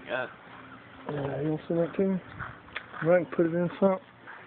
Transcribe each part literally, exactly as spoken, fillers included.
Yeah. Yeah, you want to send that to me? I can put it in something.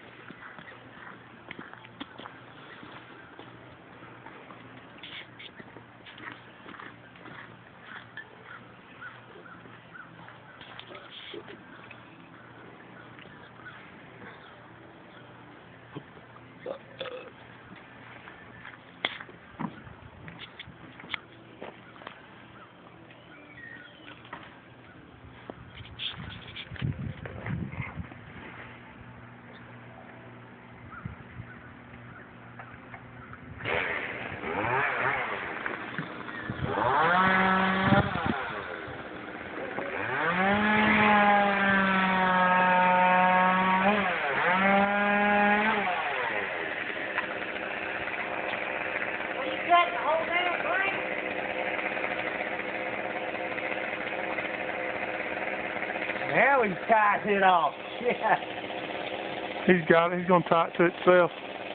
Now he's tied it off. Yeah. He's got it. He's going to tie it to itself.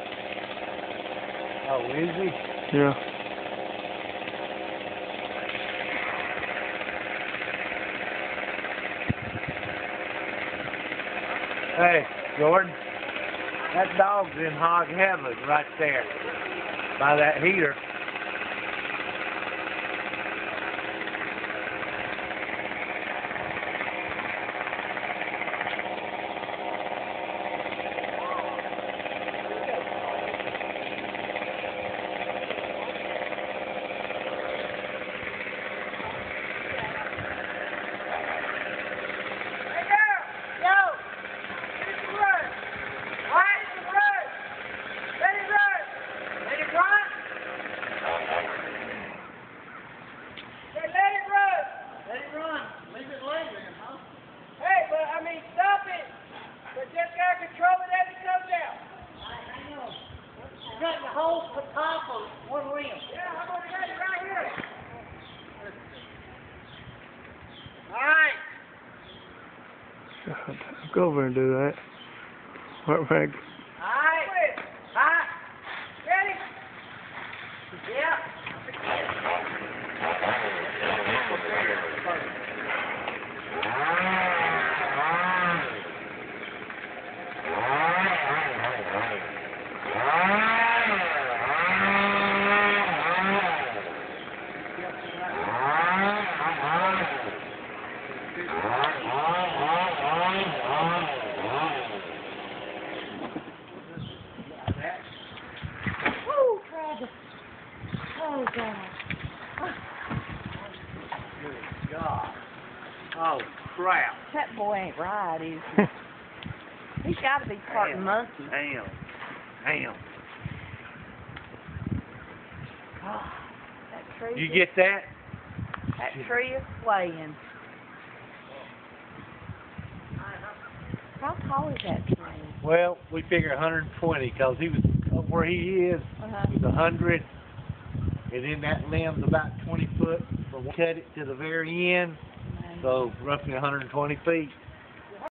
Oh, is he? Yeah. Hey, Jordan, that dog's in hog heaven right there by that heater. God, go over and do that. What, Meg? Alright. Alright. Ready? Yeah. Oh, God. Good God. Oh, crap. That boy ain't right, is he? He's got to be part Damn. monkey. Damn. Damn. Oh, that tree. You is, get that? That tree is swaying. How tall is that tree? Well, we figure one hundred twenty because he was up where he is. Uh-huh. He was one hundred. And then that limb's about twenty foot from cut it to the very end. So roughly one hundred twenty feet.